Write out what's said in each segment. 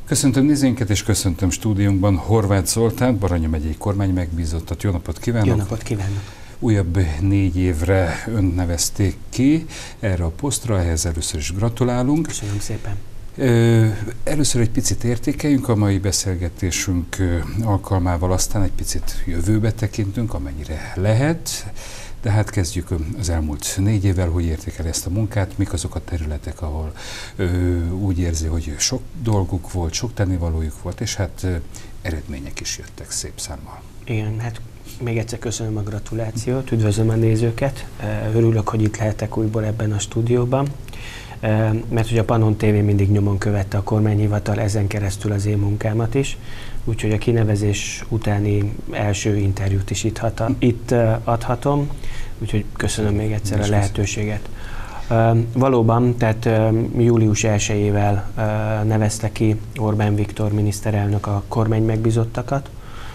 Köszöntöm nézőinket és köszöntöm stúdiónkban Horváth Zoltánt, Baranya megyei kormány megbízottat. Jó napot kívánok! Jó napot kívánok! Újabb 4 évre önt nevezték ki erre a posztra, ehhez először is gratulálunk. Köszönöm szépen! Először egy picit értékeljünk a mai beszélgetésünk alkalmával, aztán egy picit jövőbe tekintünk, amennyire lehet. De hát kezdjük az elmúlt 4 évvel, hogy értékel ezt a munkát, mik azok a területek, ahol úgy érzi, hogy sok dolguk volt, sok tennivalójuk volt, és hát eredmények is jöttek szép számmal. Igen, hát még egyszer köszönöm a gratulációt, üdvözlöm a nézőket, örülök, hogy itt lehetek újból ebben a stúdióban, mert ugye a Pannon TV mindig nyomon követte a kormányhivatal, ezen keresztül az én munkámat is, úgyhogy a kinevezés utáni első interjút is itt adhatom, úgyhogy köszönöm még egyszer a lehetőséget. Valóban, tehát július 1-ével nevezte ki Orbán Viktor miniszterelnök a kormány megbízottakat.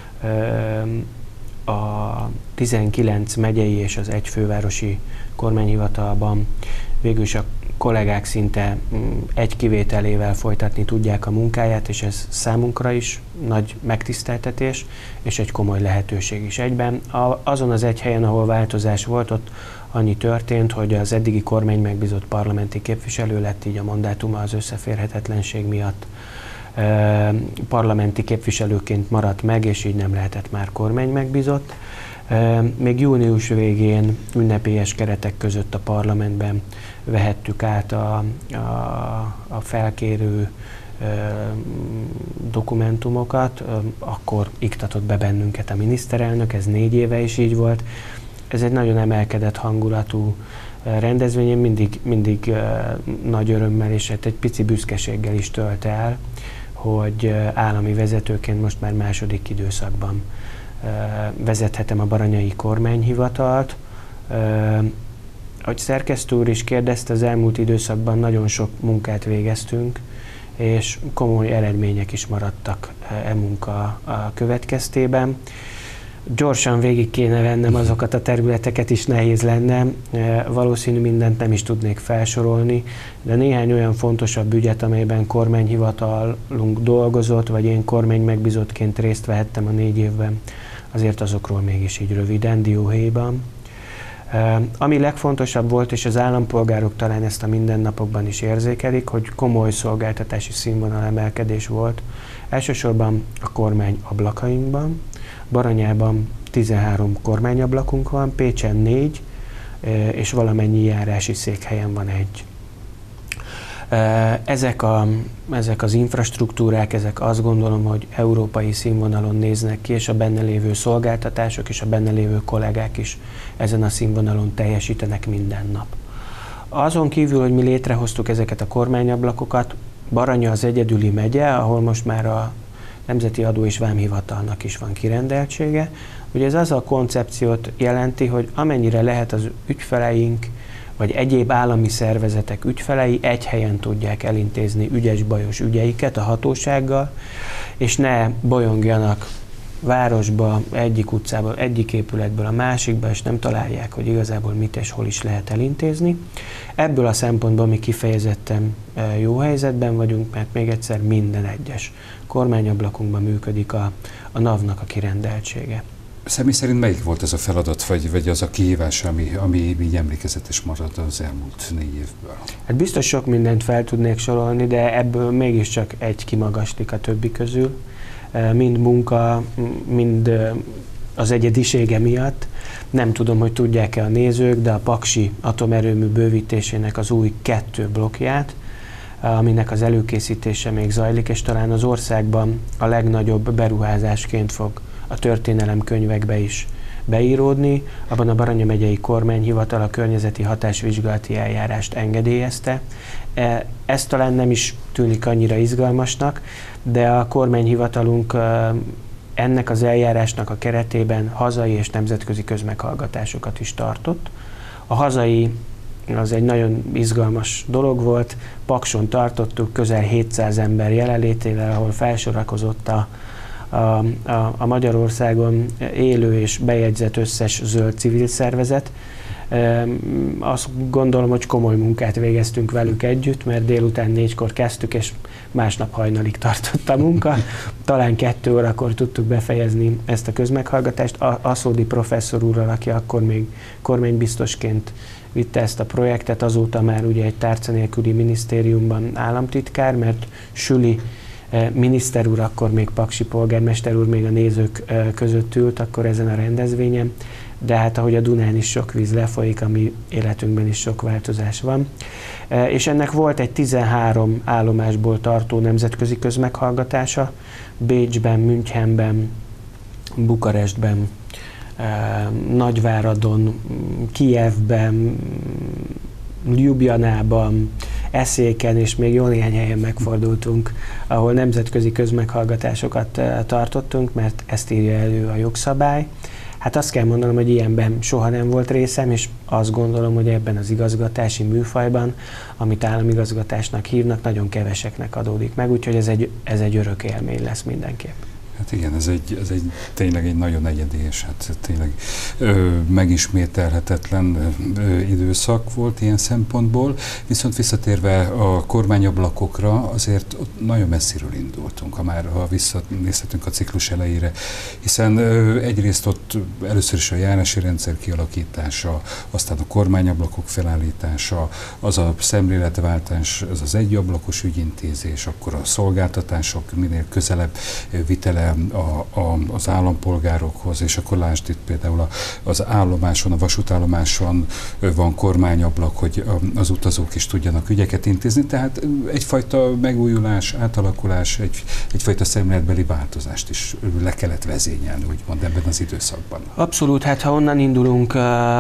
A 19 megyei és az egy fővárosi kormányhivatalban végül is a kollégák szinte egy kivételével folytatni tudják a munkáját, és ez számunkra is nagy megtiszteltetés, és egy komoly lehetőség is egyben. Azon az egy helyen, ahol változás volt, ott annyi történt, hogy az eddigi kormány megbízott parlamenti képviselő lett, így a mandátuma az összeférhetetlenség miatt parlamenti képviselőként maradt meg, és így nem lehetett már kormány megbízott. Még június végén ünnepélyes keretek között a parlamentben vehettük át a felkérő dokumentumokat, akkor iktatott be bennünket a miniszterelnök, ez 4 éve is így volt. Ez egy nagyon emelkedett hangulatú rendezvény, én mindig nagy örömmel és egy pici büszkeséggel is tölt el, hogy állami vezetőként most már második időszakban vezethetem a baranyai kormányhivatalt. Ahogy szerkesztő úr is kérdezte, az elmúlt időszakban nagyon sok munkát végeztünk, és komoly eredmények is maradtak munka következtében. Gyorsan végig kéne vennem azokat a területeket is, nehéz lenne, valószínű mindent nem is tudnék felsorolni, de néhány olyan fontosabb ügyet, amelyben kormányhivatalunk dolgozott, vagy én kormány megbízottként részt vehettem a 4 évben, azért azokról mégis így röviden, dióhéjban. Ami legfontosabb volt, és az állampolgárok talán ezt a mindennapokban is érzékelik, hogy komoly szolgáltatási színvonal emelkedés volt, elsősorban a kormány ablakainkban. Baranyában 13 kormányablakunk van, Pécsen 4, és valamennyi járási székhelyen van 1. Ezek az infrastruktúrák, ezek azt gondolom, hogy európai színvonalon néznek ki, és a benne lévő szolgáltatások és a benne lévő kollégák is ezen a színvonalon teljesítenek minden nap. Azon kívül, hogy mi létrehoztuk ezeket a kormányablakokat, Baranya az egyedüli megye, ahol most már a Nemzeti Adó és Vámhivatalnak is van kirendeltsége. Ugye ez az a koncepciót jelenti, hogy amennyire lehet az ügyfeleink, vagy egyéb állami szervezetek ügyfelei egy helyen tudják elintézni ügyes-bajos ügyeiket a hatósággal, és ne bolyongjanak városba, egyik utcából, egyik épületből a másikba, és nem találják, hogy igazából mit és hol is lehet elintézni. Ebből a szempontból mi kifejezetten jó helyzetben vagyunk, mert még egyszer minden egyes kormányablakunkban működik a NAV-nak a kirendeltsége. Személy szerint melyik volt az a feladat, vagy az a kihívás, ami így emlékezetes marad az elmúlt 4 évből? Hát biztos sok mindent fel tudnék sorolni, de ebből mégiscsak egy kimagaslik a többi közül. Mind munka, mind az egyedisége miatt. Nem tudom, hogy tudják-e a nézők, de a Paksi atomerőmű bővítésének az új 2 blokkját, aminek az előkészítése még zajlik, és talán az országban a legnagyobb beruházásként fog a történelemkönyvekbe is beíródni. Abban a Baranya megyei kormányhivatal a környezeti hatásvizsgálati eljárást engedélyezte. Ez talán nem is tűnik annyira izgalmasnak, de a kormányhivatalunk ennek az eljárásnak a keretében hazai és nemzetközi közmeghallgatásokat is tartott. A hazai az egy nagyon izgalmas dolog volt, Pakson tartottuk közel 700 ember jelenlétével, ahol felsorakozott a Magyarországon élő és bejegyzett összes zöld civil szervezet, Azt gondolom, hogy komoly munkát végeztünk velük együtt, mert délután 4-kor kezdtük, és másnap hajnalig tartott a munka. Talán 2 órakor tudtuk befejezni ezt a közmeghallgatást. Aszódi professzor úrral, aki akkor még kormánybiztosként vitte ezt a projektet, azóta már ugye egy tárca nélküli minisztériumban államtitkár, mert Süli miniszter úr, akkor még Paksi polgármester úr még a nézők között ült akkor ezen a rendezvényen, de hát ahogy a Dunán is sok víz lefolyik, a mi életünkben is sok változás van. És ennek volt egy 13 állomásból tartó nemzetközi közmeghallgatása, Bécsben, Münchenben, Bukarestben, Nagyváradon, Kijevben, Ljubljanában, Eszéken, és még jó néhány helyen megfordultunk, ahol nemzetközi közmeghallgatásokat tartottunk, mert ezt írja elő a jogszabály. Hát azt kell mondanom, hogy ilyenben soha nem volt részem, és azt gondolom, hogy ebben az igazgatási műfajban, amit államigazgatásnak hívnak, nagyon keveseknek adódik meg, úgyhogy ez egy örök élmény lesz mindenképp. Hát igen, ez tényleg egy nagyon egyedi és hát tényleg megismételhetetlen időszak volt ilyen szempontból, viszont visszatérve a kormányablakokra, azért ott nagyon messziről indultunk, ha visszanézhetünk a ciklus elejére, hiszen egyrészt ott először is a járási rendszer kialakítása, aztán a kormányablakok felállítása, az a szemléletváltás, az az egyablakos ügyintézés, akkor a szolgáltatások minél közelebb vitele az állampolgárokhoz, és akkor lásd itt például az állomáson, a vasútállomáson van kormányablak, hogy az utazók is tudjanak ügyeket intézni, tehát egyfajta megújulás, átalakulás, egyfajta szemléletbeli változást is le kellett vezényelni, úgymond ebben az időszakban. Abszolút, hát ha onnan indulunk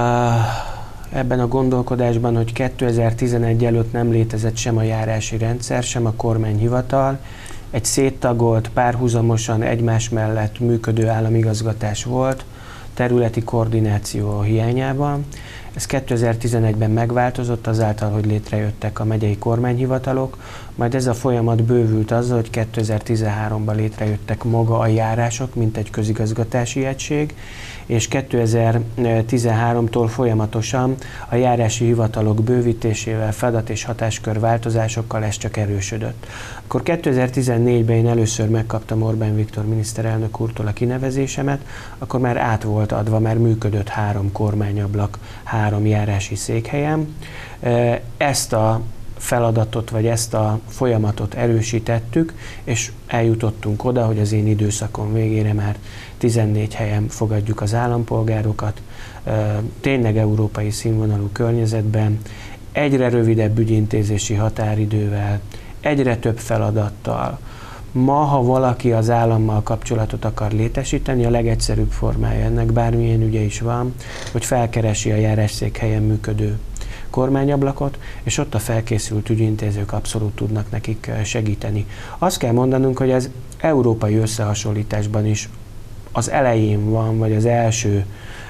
ebben a gondolkodásban, hogy 2011 előtt nem létezett sem a járási rendszer, sem a kormányhivatal, egy széttagolt, párhuzamosan egymás mellett működő államigazgatás volt, területi koordináció hiányában. Ez 2011-ben megváltozott azáltal, hogy létrejöttek a megyei kormányhivatalok, majd ez a folyamat bővült azzal, hogy 2013-ban létrejöttek maga a járások, mint egy közigazgatási egység, és 2013-tól folyamatosan a járási hivatalok bővítésével, feladat és hatáskör változásokkal ez csak erősödött. Akkor 2014-ben én először megkaptam Orbán Viktor miniszterelnök úrtól a kinevezésemet, akkor már át volt adva, már működött 3 kormányablak, 3 járási székhelyen. Ezt a feladatot, vagy ezt a folyamatot erősítettük, és eljutottunk oda, hogy az én időszakom végére már 14 helyen fogadjuk az állampolgárokat, tényleg európai színvonalú környezetben, egyre rövidebb ügyintézési határidővel, egyre több feladattal. Ma, ha valaki az állammal kapcsolatot akar létesíteni, a legegyszerűbb formája ennek, bármilyen ügye is van, hogy felkeresi a járásszékhelyen működő kormányablakot, és ott a felkészült ügyintézők abszolút tudnak nekik segíteni. Azt kell mondanunk, hogy ez európai összehasonlításban is az elején van, vagy az első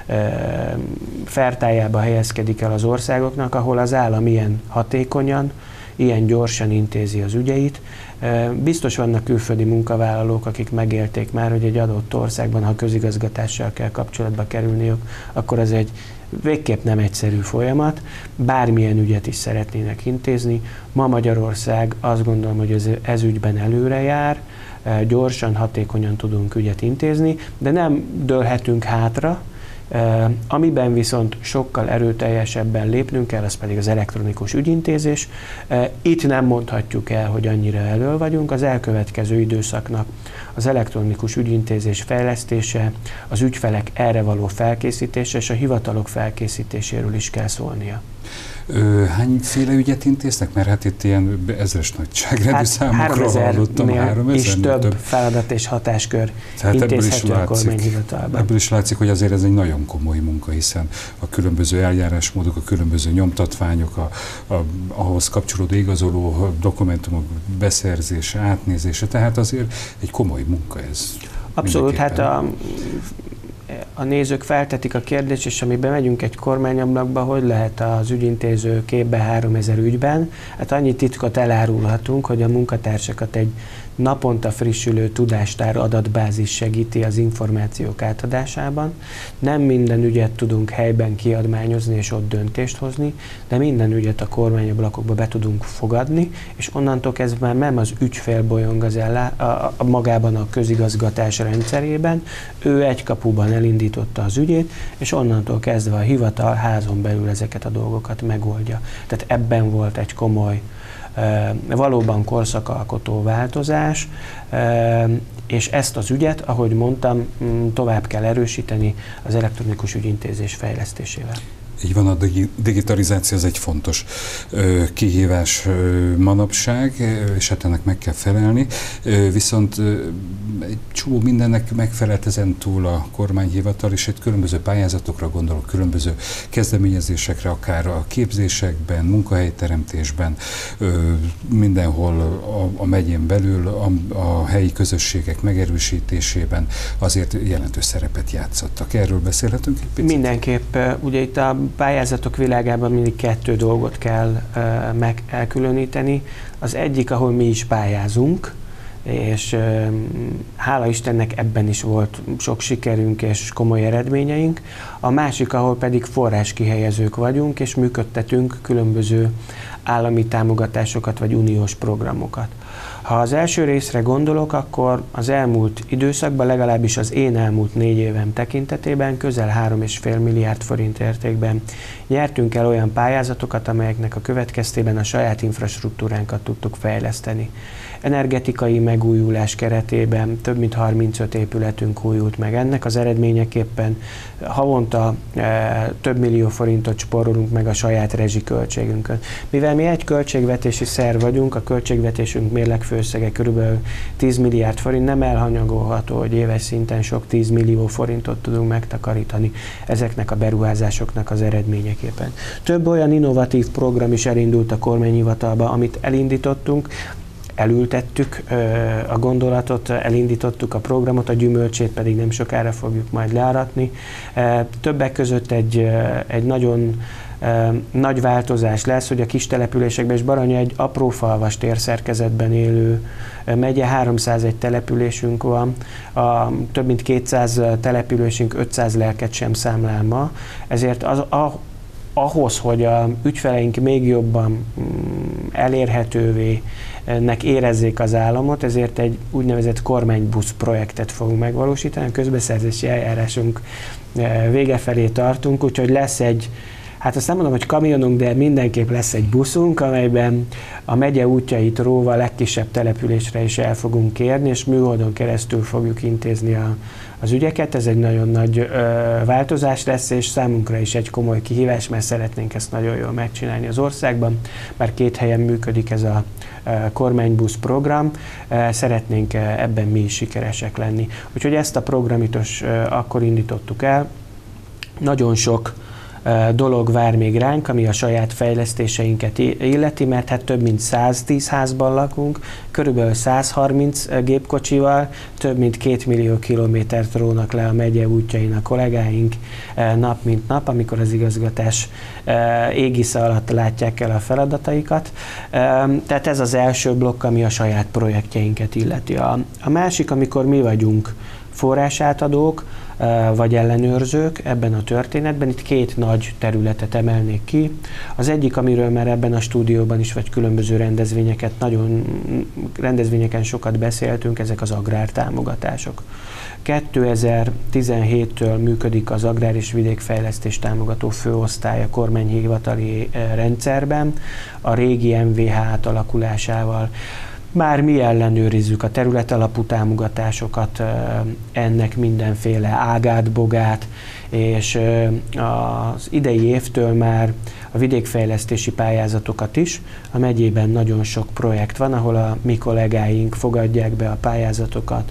fertájába helyezkedik el az országoknak, ahol az állam ilyen hatékonyan, ilyen gyorsan intézi az ügyeit. Biztos vannak külföldi munkavállalók, akik megélték már, hogy egy adott országban, ha közigazgatással kell kapcsolatba kerülniük, akkor ez egy végképp nem egyszerű folyamat, bármilyen ügyet is szeretnének intézni. Ma Magyarország azt gondolom, hogy ez ügyben előre jár, gyorsan, hatékonyan tudunk ügyet intézni, de nem dőlhetünk hátra. Amiben viszont sokkal erőteljesebben lépnünk kell, az pedig az elektronikus ügyintézés. Itt nem mondhatjuk el, hogy annyira elől vagyunk. Az elkövetkező időszaknak az elektronikus ügyintézés fejlesztése, az ügyfelek erre való felkészítése és a hivatalok felkészítéséről is kell szólnia. Hányféle ügyet intéznek? Mert hát itt ilyen ezres nagyságrendű számokról hallottam. 3000 és több feladat és hatáskör intézhető a kormányhivatalban. Ebből is látszik, hogy azért ez egy nagyon komoly munka, hiszen a különböző eljárásmódok, a különböző nyomtatványok, ahhoz kapcsolódó igazoló dokumentumok beszerzése, átnézése, tehát azért egy komoly munka ez. Abszolút, hát a nézők feltetik a kérdést, és amiben megyünk egy kormányablakba, hogy lehet az ügyintéző képbe 3000 ügyben. Hát annyi titkot elárulhatunk, hogy a munkatársakat egy naponta frissülő tudástár adatbázis segíti az információk átadásában. Nem minden ügyet tudunk helyben kiadmányozni és ott döntést hozni, de minden ügyet a kormányablakokba be tudunk fogadni, és onnantól kezdve már nem az ügyfél bolyong magában a közigazgatás rendszerében, ő egy kapuban elindította az ügyét, és onnantól kezdve a hivatal házon belül ezeket a dolgokat megoldja. Tehát ebben volt egy komoly, valóban korszakalkotó változás, és ezt az ügyet, ahogy mondtam, tovább kell erősíteni az elektronikus ügyintézés fejlesztésével. Így van, a digitalizáció az egy fontos kihívás manapság, és hát ennek meg kell felelni. Viszont egy csomó mindennek megfelelt ezen túl a kormányhivatal, és egy különböző pályázatokra gondolok, különböző kezdeményezésekre, akár a képzésekben, munkahelyteremtésben, mindenhol a megyén belül, a helyi közösségek megerősítésében azért jelentős szerepet játszottak. Erről beszélhetünk egy picit? Mindenképp. Ugye itt a pályázatok világában mindig 2 dolgot kell elkülöníteni. Az egyik, ahol mi is pályázunk, és hála Istennek ebben is volt sok sikerünk és komoly eredményeink. A másik, ahol pedig forráskihelyezők vagyunk, és működtetünk különböző állami támogatásokat vagy uniós programokat. Ha az első részre gondolok, akkor az elmúlt időszakban, legalábbis az én elmúlt 4 évem tekintetében közel 3,5 milliárd forint értékben nyertünk el olyan pályázatokat, amelyeknek a következtében a saját infrastruktúránkat tudtuk fejleszteni. Energetikai megújulás keretében több mint 35 épületünk újult meg. Ennek az eredményeképpen havonta több millió forintot spórolunk meg a saját rezsiköltségünkön. Mivel mi egy költségvetési szerv vagyunk, a költségvetésünk mérlegfőösszege kb. 10 milliárd forint, nem elhanyagolható, hogy éves szinten sok 10 millió forintot tudunk megtakarítani ezeknek a beruházásoknak az eredményeképpen. Több olyan innovatív program is elindult a kormányhivatalba, amit elindítottunk, elültettük a gondolatot, elindítottuk a programot, a gyümölcsét pedig nem sokára fogjuk majd learatni. Többek között egy nagyon nagy változás lesz, hogy a kis településekben, és Baranya egy aprófalvas térszerkezetben élő megye, 301 településünk van, több mint 200 településünk 500 lelket sem számlál ma, ezért ahhoz, hogy a ügyfeleink még jobban elérhetővé érezzék az államot, ezért egy úgynevezett kormánybusz projektet fogunk megvalósítani. A közbeszerzési eljárásunk vége felé tartunk, úgyhogy lesz egy, hát azt nem mondom, hogy kamionunk, de mindenképp lesz egy buszunk, amelyben a megye útjait róva a legkisebb településre is el fogunk kérni, és műholdon keresztül fogjuk intézni az ügyeket. Ez egy nagyon nagy változás lesz, és számunkra is egy komoly kihívás, mert szeretnénk ezt nagyon jól megcsinálni az országban. Már 2 helyen működik ez a kormánybusz program, szeretnénk ebben mi is sikeresek lenni. Úgyhogy ezt a programot akkor indítottuk el. Nagyon sok dolog vár még ránk, ami a saját fejlesztéseinket illeti, mert hát több mint 110 házban lakunk, körülbelül 130 gépkocsival, több mint 2 millió kilométert rónak le a megye útjain a kollégáink nap mint nap, amikor az igazgatás égisze alatt látják el a feladataikat. Tehát ez az első blokk, ami a saját projektjeinket illeti. A másik, amikor mi vagyunk forrásátadók, vagy ellenőrzők ebben a történetben. Itt 2 nagy területet emelnék ki. Az egyik, amiről már ebben a stúdióban is, vagy különböző rendezvényeken sokat beszéltünk, ezek az agrártámogatások. 2017-től működik az Agrár- és Vidékfejlesztés Támogató Főosztály a kormányhivatali rendszerben, a régi MVH átalakulásával. Már mi ellenőrizzük a területalapú támogatásokat, ennek mindenféle ágát, bogát, és az idei évtől már a vidékfejlesztési pályázatokat is. A megyében nagyon sok projekt van, ahol a mi kollégáink fogadják be a pályázatokat,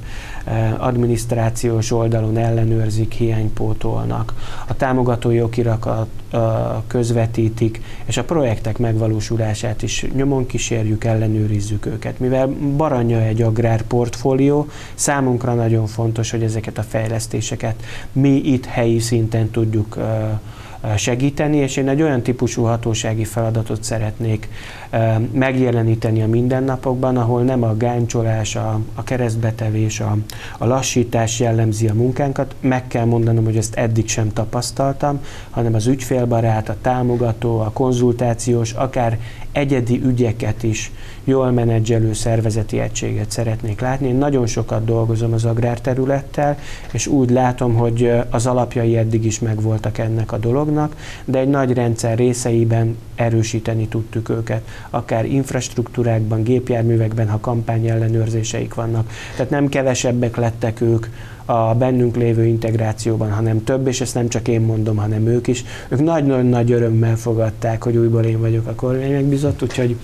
adminisztrációs oldalon ellenőrzik, hiánypótolnak. A támogatói okiratok közvetítik, és a projektek megvalósulását is nyomon kísérjük, ellenőrizzük őket. Mivel Baranya egy agrárportfólió, számunkra nagyon fontos, hogy ezeket a fejlesztéseket mi itt helyi szinten tudjuk segíteni, és én egy olyan típusú hatósági feladatot szeretnék megjeleníteni a mindennapokban, ahol nem a gáncsolás, a keresztbetevés, a lassítás jellemzi a munkánkat. Meg kell mondanom, hogy ezt eddig sem tapasztaltam, hanem az ügyfélbarát, a támogató, a konzultációs, akár egyedi ügyeket is jól menedzselő szervezeti egységet szeretnék látni. Én nagyon sokat dolgozom az agrárterülettel, és úgy látom, hogy az alapjai eddig is megvoltak ennek a dolognak, de egy nagy rendszer részeiben erősíteni tudtuk őket, akár infrastruktúrákban, gépjárművekben, ha kampányellenőrzéseik vannak. Tehát nem kevesebbek lettek ők a bennünk lévő integrációban, hanem több, és ezt nem csak én mondom, hanem ők is. Ők nagyon nagy örömmel fogadták, hogy újból én vagyok a kormány megbízott, úgyhogy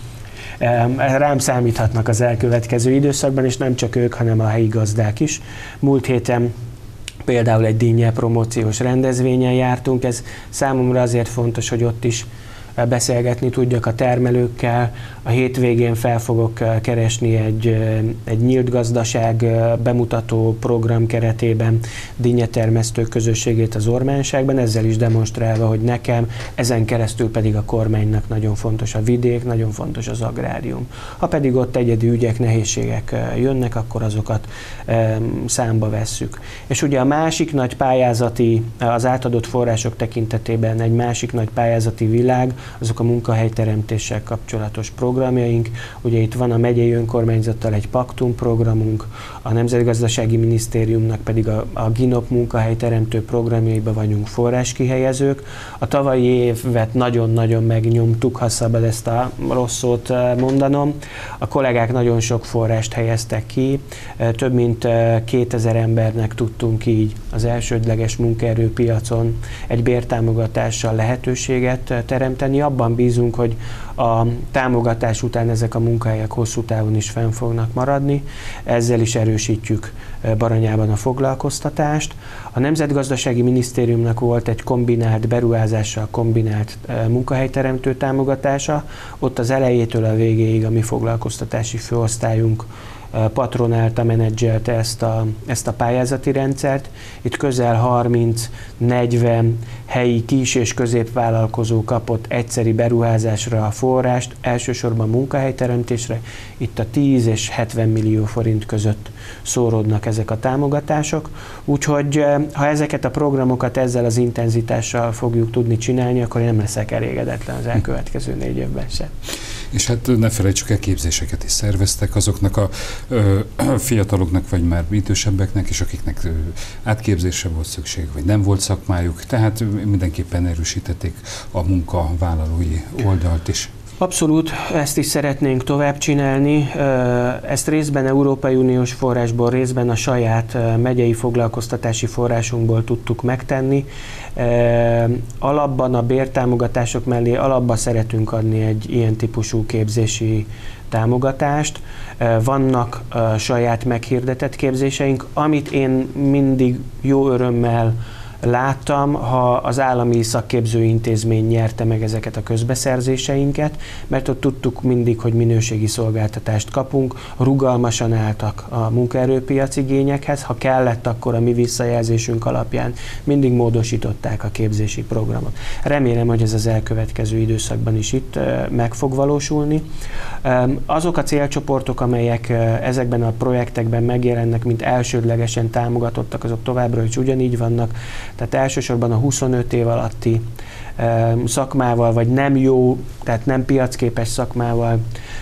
rám számíthatnak az elkövetkező időszakban, és nem csak ők, hanem a helyi gazdák is. Múlt héten például egy dinnye promóciós rendezvényen jártunk, ez számomra azért fontos, hogy ott is beszélgetni tudjak a termelőkkel. A hétvégén fel fogok keresni egy nyílt gazdaság bemutató program keretében dinnyetermesztők közösségét az Ormánságban, ezzel is demonstrálva, hogy nekem, ezen keresztül pedig a kormánynak nagyon fontos a vidék, nagyon fontos az agrárium. Ha pedig ott egyedi ügyek, nehézségek jönnek, akkor azokat számba vesszük. És ugye a másik nagy pályázati, az átadott források tekintetében egy másik nagy pályázati világ, azok a munkahelyteremtéssel kapcsolatos programjaink. Ugye itt van a megyei önkormányzattal egy paktum programunk, a Nemzetgazdasági Minisztériumnak pedig a GINOP munkahelyteremtő programjaiba vagyunk forráskihelyezők. A tavalyi évet nagyon-nagyon megnyomtuk, ha szabad ezt a rossz szót mondanom. A kollégák nagyon sok forrást helyeztek ki, több mint 2000 embernek tudtunk így az elsődleges munkaerőpiacon egy bértámogatással lehetőséget teremteni. Abban bízunk, hogy a támogatás után ezek a munkahelyek hosszú távon is fenn fognak maradni. Ezzel is erősítjük Baranyában a foglalkoztatást. A Nemzetgazdasági Minisztériumnak volt egy kombinált beruházással kombinált munkahelyteremtő támogatása. Ott az elejétől a végéig a mi foglalkoztatási főosztályunk patronálta, menedzselte ezt a pályázati rendszert. Itt közel 30-40 helyi kis- és középvállalkozó kapott egyszeri beruházásra a forrást, elsősorban munkahelyteremtésre. Itt a 10 és 70 millió forint között szóródnak ezek a támogatások. Úgyhogy ha ezeket a programokat ezzel az intenzitással fogjuk tudni csinálni, akkor én nem leszek elégedetlen az elkövetkező 4 évben sem. És hát ne felejtsük el, képzéseket is szerveztek azoknak a fiataloknak, vagy már idősebbeknek is, akiknek átképzésre volt szükség, vagy nem volt szakmájuk, tehát mindenképpen erősítették a munkavállalói oldalt is. Abszolút, ezt is szeretnénk tovább csinálni. Ezt részben Európai Uniós forrásból, részben a saját megyei foglalkoztatási forrásunkból tudtuk megtenni. Alapban a bértámogatások mellé alapba szeretünk adni egy ilyen típusú képzési támogatást. Vannak saját meghirdetett képzéseink, amit én mindig jó örömmel láttam, ha az állami szakképző intézmény nyerte meg ezeket a közbeszerzéseinket, mert ott tudtuk mindig, hogy minőségi szolgáltatást kapunk, rugalmasan álltak a munkaerőpiac igényekhez, ha kellett, akkor a mi visszajelzésünk alapján mindig módosították a képzési programot. Remélem, hogy ez az elkövetkező időszakban is itt meg fog valósulni. Azok a célcsoportok, amelyek ezekben a projektekben megjelennek, mint elsődlegesen támogatottak, azok továbbra is ugyanígy vannak. Tehát elsősorban a 25 év alatti szakmával, vagy nem jó, tehát nem piacképes szakmával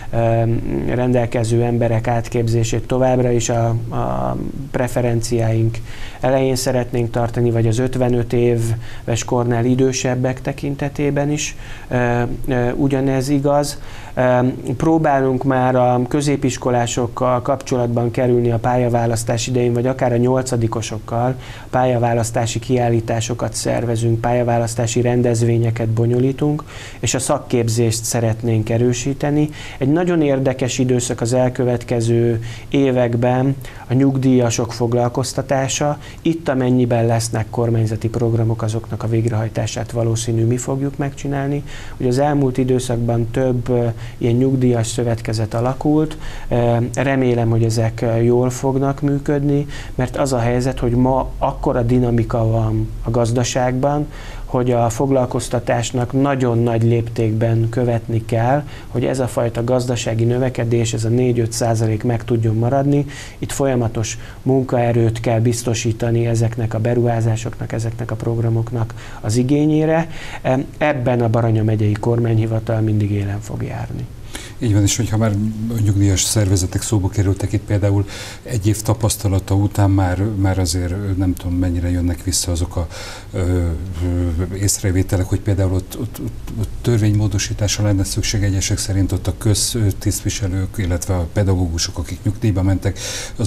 rendelkező emberek átképzését továbbra is a preferenciáink elején szeretnénk tartani, vagy az 55 éves kornál idősebbek tekintetében is ugyanez igaz. Próbálunk már a középiskolásokkal kapcsolatban kerülni a pályaválasztás idején, vagy akár a 8-osokkal pályaválasztási kiállításokat szervezünk, pályaválasztási rendezvényeket bonyolítunk, és a szakképzést szeretnénk erősíteni. Egy nagyon érdekes időszak az elkövetkező években a nyugdíjasok foglalkoztatása. Itt, amennyiben lesznek kormányzati programok, azoknak a végrehajtását valószínű mi fogjuk megcsinálni. Ugye az elmúlt időszakban több ilyen nyugdíjas szövetkezet alakult. Remélem, hogy ezek jól fognak működni, mert az a helyzet, hogy ma akkora dinamika van a gazdaságban, hogy a foglalkoztatásnak nagyon nagy léptékben követni kell, hogy ez a fajta gazdasági növekedés, ez a 4-5% meg tudjon maradni. Itt folyamatos munkaerőt kell biztosítani ezeknek a beruházásoknak, ezeknek a programoknak az igényére. Ebben a Baranya megyei kormányhivatal mindig élen fog járni. Így van, és hogyha már nyugdíjas szervezetek szóba kerültek, itt például egy év tapasztalata után már azért nem tudom, mennyire jönnek vissza azok a észrevételek, hogy például ott törvénymódosításra lenne szükség egyesek szerint, ott a köztisztviselők, illetve a pedagógusok, akik nyugdíjba mentek,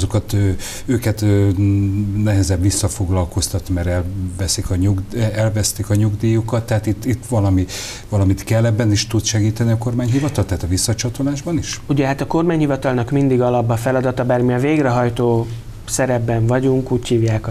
őket nehezebb visszafoglalkoztatni, mert elvesztik a nyugdíjukat, tehát itt valamit kell, ebben is tud segíteni a kormányhivatal, tehát a visszacsatolásban is? Ugye hát a kormányhivatalnak mindig alapba feladata, bár mi a végrehajtó szerepben vagyunk, úgy hívják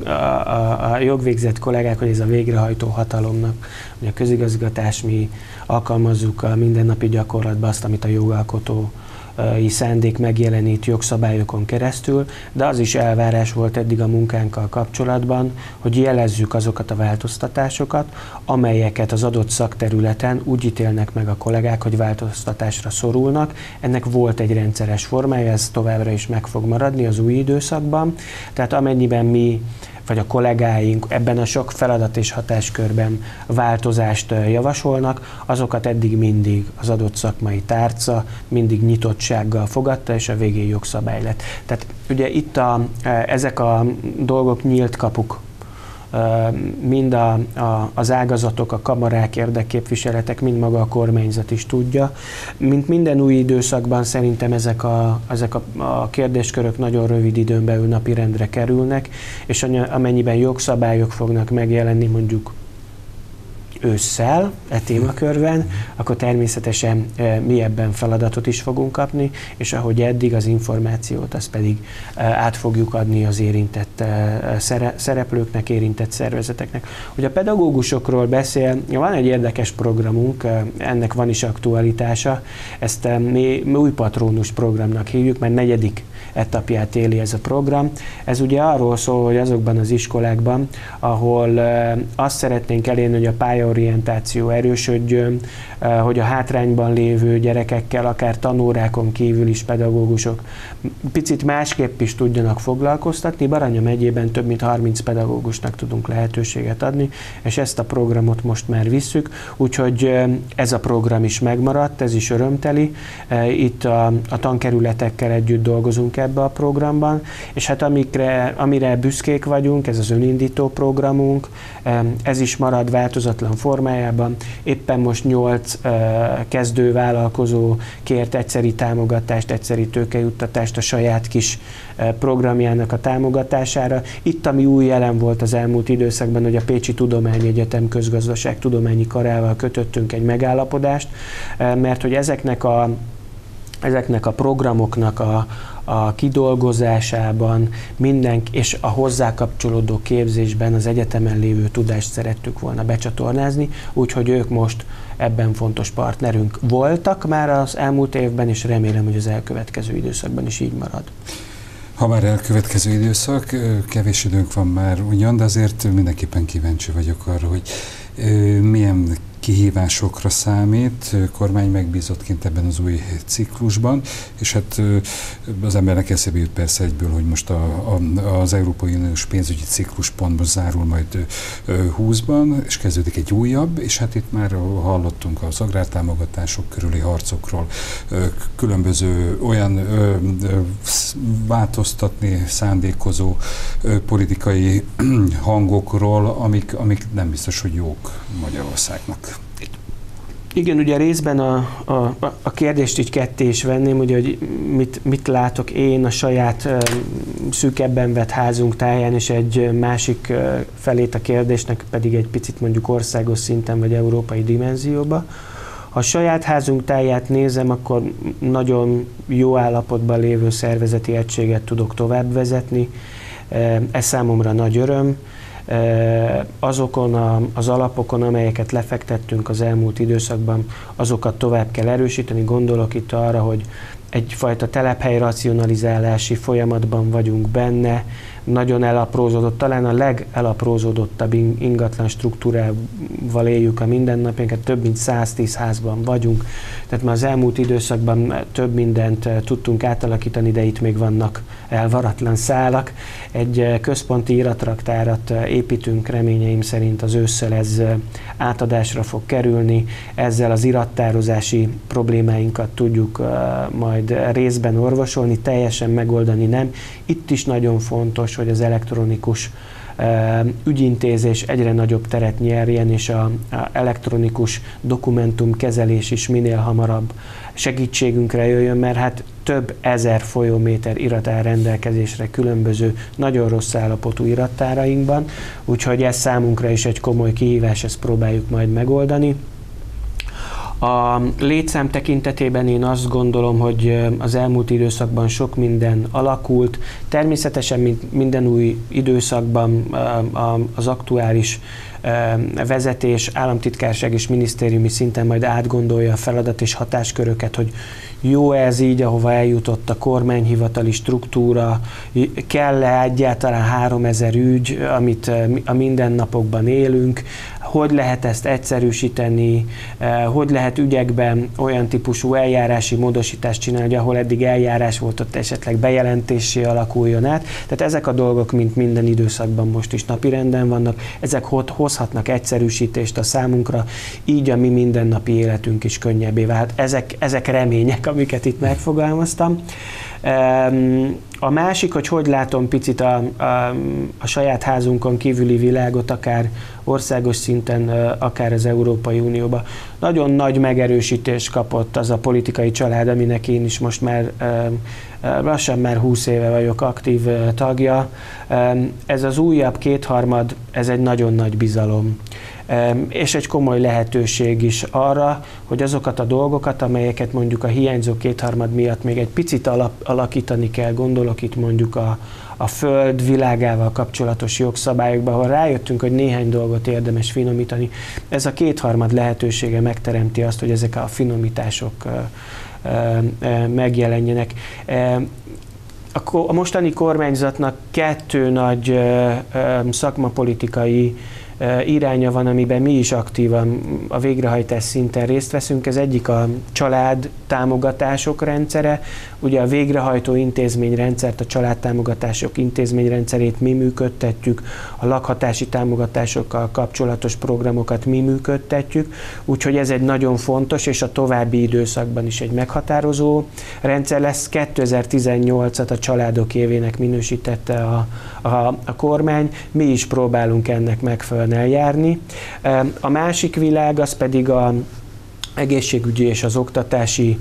a jogvégzett kollégák, hogy ez a végrehajtó hatalomnak. Ugye a közigazgatás, mi alkalmazzuk a mindennapi gyakorlatban azt, amit a jogalkotó szándék megjelenít jogszabályokon keresztül, de az is elvárás volt eddig a munkánkkal kapcsolatban, hogy jelezzük azokat a változtatásokat, amelyeket az adott szakterületen úgy ítélnek meg a kollégák, hogy változtatásra szorulnak. Ennek volt egy rendszeres formája, ez továbbra is meg fog maradni az új időszakban. Tehát amennyiben mi vagy a kollégáink ebben a sok feladat és hatáskörben változást javasolnak, azokat eddig mindig az adott szakmai tárca mindig nyitottsággal fogadta, és a végén jogszabály lett. Tehát ugye itt ezek a dolgok nyílt kapuk. Mind az ágazatok, a kamarák, érdekképviseletek, mind maga a kormányzat is tudja. Mint minden új időszakban szerintem ezek a kérdéskörök nagyon rövid időn belül napirendre kerülnek, és amennyiben jogszabályok fognak megjelenni mondjuk ősszel témakörben, akkor természetesen mi ebben feladatot is fogunk kapni, és ahogy eddig az információt, azt pedig át fogjuk adni az érintett szereplőknek, érintett szervezeteknek. Hogy a pedagógusokról beszél, van egy érdekes programunk, ennek van is aktualitása, ezt mi új patrónus programnak hívjuk, mert 4. etapját éli ez a program. Ez ugye arról szól, hogy azokban az iskolákban, ahol azt szeretnénk elérni, hogy a pályaorientáció erősödjön, hogy a hátrányban lévő gyerekekkel, akár tanórákon kívül is pedagógusok picit másképp is tudjanak foglalkoztatni. Baranya megyében több mint 30 pedagógusnak tudunk lehetőséget adni, és ezt a programot most már visszük, úgyhogy ez a program is megmaradt, ez is örömteli. Itt a tankerületekkel együtt dolgozunk ebbe a programban, és hát amire büszkék vagyunk, ez az önindító programunk, ez is marad változatlan formájában. Éppen most 8 kezdővállalkozó kért egyszeri támogatást, egyszeri tőkejuttatást a saját kis programjának a támogatására. Itt, ami új jelen volt az elmúlt időszakban, hogy a Pécsi Tudományegyetem közgazdaságtudományi karával kötöttünk egy megállapodást, mert hogy ezeknek a programoknak a kidolgozásában és a hozzá kapcsolódó képzésben az egyetemen lévő tudást szerettük volna becsatornázni, úgyhogy ők most ebben fontos partnerünk voltak már az elmúlt évben, és remélem, hogy az elkövetkező időszakban is így marad. Ha már elkövetkező időszak, kevés időnk van már ugyan, de azért mindenképpen kíváncsi vagyok arra, hogy milyen kihívásokra számít kormány megbízottként ebben az új ciklusban, és hát az embernek eszébe jut persze egyből, hogy most az Európai Uniós pénzügyi ciklus pontban zárul majd 20-ban, és kezdődik egy újabb, és hát itt már hallottunk az agrártámogatások körüli harcokról, különböző olyan változtatni szándékozó politikai hangokról, amik nem biztos, hogy jók Magyarországnak. Igen, ugye részben a kérdést így ketté is venném, ugye, hogy mit látok én a saját szűkebben vett házunk táján, és egy másik felét a kérdésnek pedig egy picit mondjuk országos szinten vagy európai dimenzióba. Ha a saját házunk táját nézem, akkor nagyon jó állapotban lévő szervezeti egységet tudok tovább vezetni. Ez számomra nagy öröm. Azokon az alapokon, amelyeket lefektettünk az elmúlt időszakban, azokat tovább kell erősíteni. Gondolok itt arra, hogy egyfajta telephely racionalizálási folyamatban vagyunk benne, nagyon elaprózódott, talán a legelaprózódottabb ingatlan struktúrával éljük a mindennapjainkat, több mint 110 házban vagyunk, tehát már az elmúlt időszakban több mindent tudtunk átalakítani, de itt még vannak elvaratlan szálak. Egy központi iratraktárat építünk, reményeim szerint az ősszel ez átadásra fog kerülni, ezzel az irattározási problémáinkat tudjuk majd részben orvosolni, teljesen megoldani nem. Itt is nagyon fontos, hogy az elektronikus ügyintézés egyre nagyobb teret nyerjen, és az elektronikus dokumentumkezelés is minél hamarabb segítségünkre jöjjön, mert hát több ezer folyóméter irat áll rendelkezésre különböző, nagyon rossz állapotú irattárainkban, úgyhogy ez számunkra is egy komoly kihívás, ezt próbáljuk majd megoldani. A létszám tekintetében én azt gondolom, hogy az elmúlt időszakban sok minden alakult. Természetesen, mint minden új időszakban az aktuális vezetés, államtitkárság és minisztériumi szinten majd átgondolja a feladat és hatásköröket, hogy jó ez így, ahova eljutott a kormányhivatali struktúra, kell-e egyáltalán 3000 ügy, amit a mindennapokban élünk, hogy lehet ezt egyszerűsíteni, hogy lehet ügyekben olyan típusú eljárási módosítást csinálni, hogy ahol eddig eljárás volt, ott esetleg bejelentésé alakuljon át. Tehát ezek a dolgok, mint minden időszakban most is napirenden vannak, ezek hozhatnak egyszerűsítést a számunkra, így a mi mindennapi életünk is könnyebbé vált. Ezek remények, amiket itt megfogalmaztam. A másik, hogy látom picit a saját házunkon kívüli világot, akár országos szinten, akár az Európai Unióban. Nagyon nagy megerősítést kapott az a politikai család, aminek én is most már lassan már 20 éve vagyok aktív tagja. Ez az újabb kétharmad, ez egy nagyon nagy bizalom. És egy komoly lehetőség is arra, hogy azokat a dolgokat, amelyeket mondjuk a hiányzó kétharmad miatt még egy picit alakítani kell, gondolok itt mondjuk a föld világával kapcsolatos jogszabályokban, ahol rájöttünk, hogy néhány dolgot érdemes finomítani. Ez a kétharmad lehetősége megteremti azt, hogy ezek a finomítások megjelenjenek. A mostani kormányzatnak 2 nagy szakmapolitikai iránya van, amiben mi is aktívan a végrehajtás szinten részt veszünk. Ez egyik a család támogatások rendszere. Ugye a végrehajtó intézményrendszert, a családtámogatások intézményrendszerét mi működtetjük, a lakhatási támogatásokkal kapcsolatos programokat mi működtetjük, úgyhogy ez egy nagyon fontos, és a további időszakban is egy meghatározó rendszer lesz. 2018-at a családok évének minősítette a kormány, mi is próbálunk ennek megfelelően eljárni. A másik világ az pedig az egészségügyi és az oktatási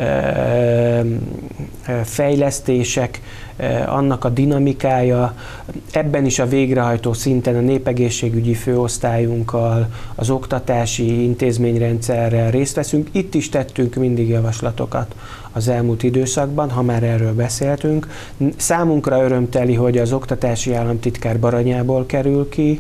fejlesztések, annak a dinamikája. Ebben is a végrehajtó szinten a népegészségügyi főosztályunkkal, az oktatási intézményrendszerrel részt veszünk. Itt is tettünk mindig javaslatokat az elmúlt időszakban, ha már erről beszéltünk. Számunkra örömteli, hogy az oktatási államtitkár Baranyából kerül ki.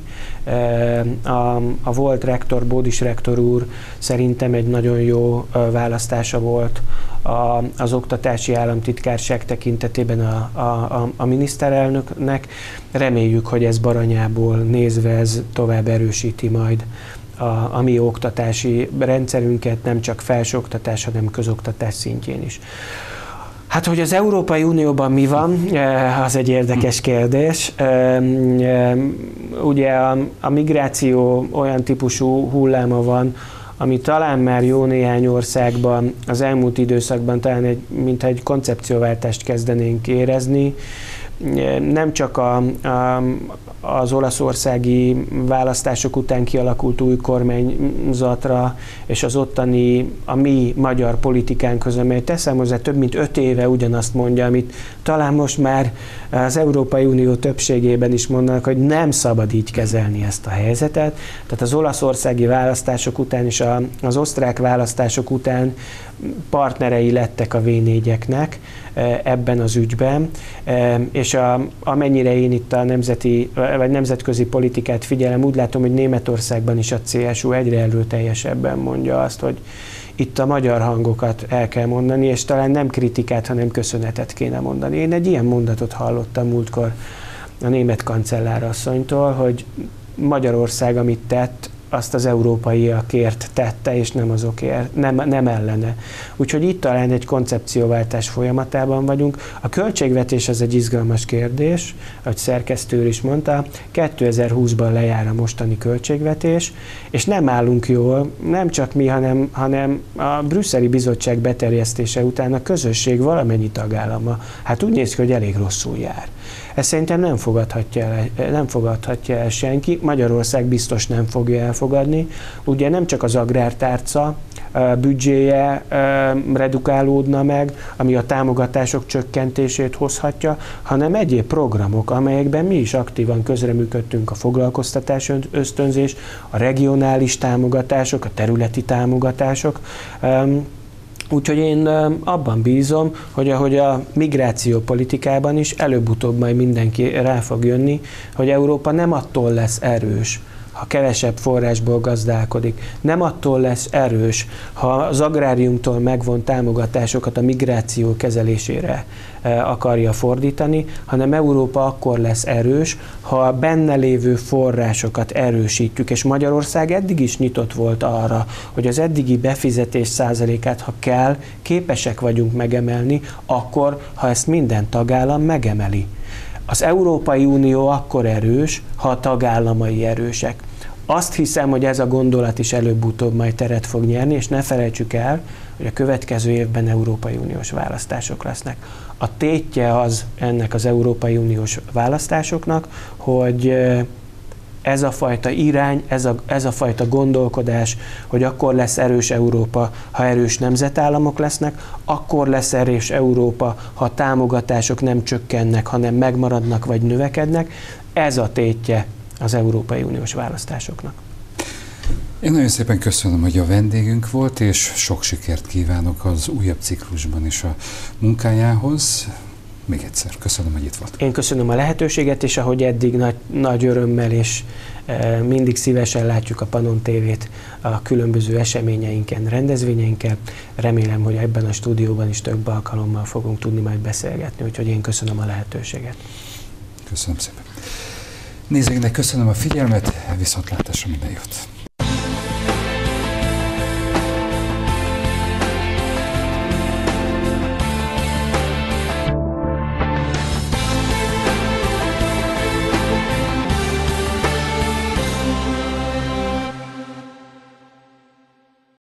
A volt rektor, Bódis rektor úr szerintem egy nagyon jó választása volt az oktatási államtitkárság tekintetében a miniszterelnöknek. Reméljük, hogy ez Baranyából nézve ez tovább erősíti majd a mi oktatási rendszerünket, nem csak felsőoktatás, hanem közoktatás szintjén is. Hát, hogy az Európai Unióban mi van, az egy érdekes kérdés. Ugye a migráció olyan típusú hulláma van, ami talán már jó néhány országban az elmúlt időszakban talán mint egy koncepcióváltást kezdenénk érezni. Nem csak az olaszországi választások után kialakult új kormányzatra és az ottani, a mi magyar politikánhoz, amely teszem hozzá több mint 5 éve ugyanazt mondja, amit talán most már az Európai Unió többségében is mondanak, hogy nem szabad így kezelni ezt a helyzetet. Tehát az olaszországi választások után és az osztrák választások után partnerei lettek a V4-eknek ebben az ügyben, és amennyire én itt a nemzetközi politikát figyelem, úgy látom, hogy Németországban is a CSU egyre erőteljesebben mondja azt, hogy itt a magyar hangokat el kell mondani, és talán nem kritikát, hanem köszönetet kéne mondani. Én egy ilyen mondatot hallottam múltkor a német kancellárasszonytól, hogy Magyarország, amit tett, azt az európaiakért tette, és nem azokért, nem ellene. Úgyhogy itt talán egy koncepcióváltás folyamatában vagyunk. A költségvetés az egy izgalmas kérdés, ahogy szerkesztő is mondta, 2020-ban lejár a mostani költségvetés, és nem állunk jól, nem csak mi, hanem a brüsszeli bizottság beterjesztése után a közösség valamennyi tagállama. Hát úgy néz ki, hogy elég rosszul jár. Ezt szerintem nem fogadhatja el senki, Magyarország biztos nem fogja elfogadni. Ugye nem csak az agrártárca büdzséje redukálódna meg, ami a támogatások csökkentését hozhatja, hanem egyéb programok, amelyekben mi is aktívan közreműködtünk, a foglalkoztatás ösztönzés, a regionális támogatások, a területi támogatások. Úgyhogy én abban bízom, hogy ahogy a migrációpolitikában is előbb-utóbb majd mindenki rá fog jönni, hogy Európa nem attól lesz erős, ha kevesebb forrásból gazdálkodik. Nem attól lesz erős, ha az agráriumtól megvont támogatásokat a migráció kezelésére akarja fordítani, hanem Európa akkor lesz erős, ha a benne lévő forrásokat erősítjük, és Magyarország eddig is nyitott volt arra, hogy az eddigi befizetés százalékát, ha kell, képesek vagyunk megemelni, akkor, ha ezt minden tagállam megemeli. Az Európai Unió akkor erős, ha a tagállamai erősek. Azt hiszem, hogy ez a gondolat is előbb-utóbb majd teret fog nyerni, és ne felejtsük el, hogy a következő évben Európai Uniós választások lesznek. A tétje az ennek az Európai Uniós választásoknak, hogy ez a fajta irány, ez a fajta gondolkodás, hogy akkor lesz erős Európa, ha erős nemzetállamok lesznek, akkor lesz erős Európa, ha a támogatások nem csökkennek, hanem megmaradnak vagy növekednek. Ez a tétje az Európai Uniós választásoknak. Én nagyon szépen köszönöm, hogy a vendégünk volt, és sok sikert kívánok az újabb ciklusban is a munkájához. Még egyszer köszönöm, hogy itt volt. Én köszönöm a lehetőséget, és ahogy eddig nagy örömmel és mindig szívesen látjuk a Pannon TV-t a különböző eseményeinken, rendezvényeinken. Remélem, hogy ebben a stúdióban is több alkalommal fogunk tudni majd beszélgetni, úgyhogy én köszönöm a lehetőséget. Köszönöm szépen. Nézőinknek köszönöm a figyelmet, viszontlátásra, minden jót!